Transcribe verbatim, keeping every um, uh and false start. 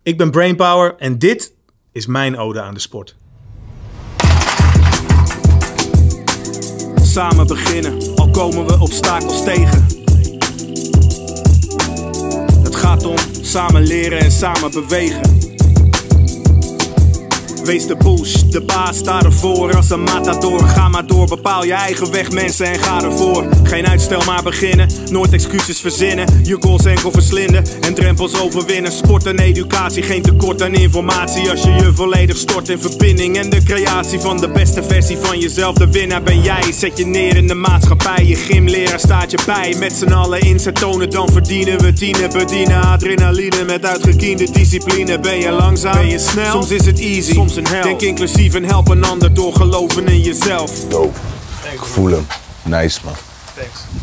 Ik ben Brainpower en dit is mijn ode aan de sport. Samen beginnen, al komen we obstakels tegen. Het gaat om samen leren en samen bewegen. Wees de push, de baas, sta ervoor als een matador. Ga maar door, bepaal je eigen weg mensen en ga ervoor. Geen uitstel maar beginnen, nooit excuses verzinnen. Je goals enkel verslinden en drempels overwinnen. Sport en educatie, geen tekort aan informatie. Als je je volledig stort in verbinding en de creatie van de beste versie van jezelf. De winnaar ben jij, zet je neer in de maatschappij. Je gymleraar staat je bij, met z'n allen inzet tonen. Dan verdienen we tienen, bedienen adrenaline. Met uitgekiende discipline, ben je langzaam, ben je snel. Soms is het easy, soms een hel. Denk inclusief en help een ander door geloven in jezelf. Dope. Ik voel hem. Nice man. Thanks.